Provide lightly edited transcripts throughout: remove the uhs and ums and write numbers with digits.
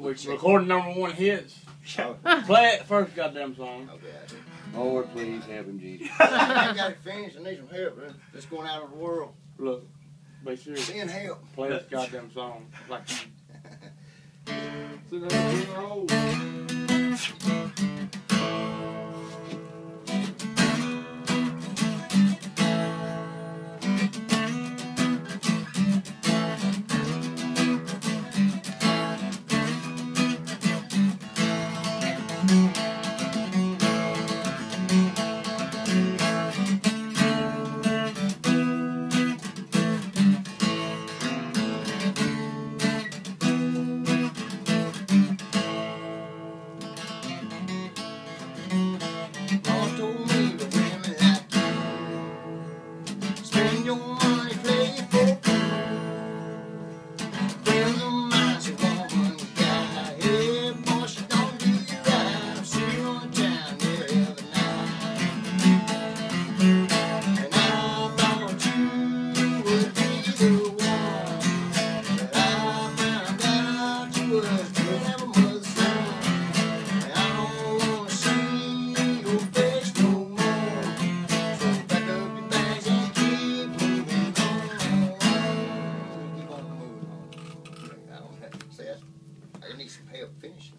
recording #1 hits. Play it first goddamn song. Okay. Lord, please help him, Jesus. I got it finished. I need some help. It's going out of the world. Look, be serious. Send help. Play this goddamn song. Like I need some help finishing.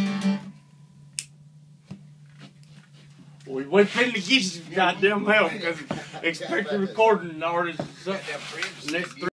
we finna get you some goddamn help because expect the recording artist next 3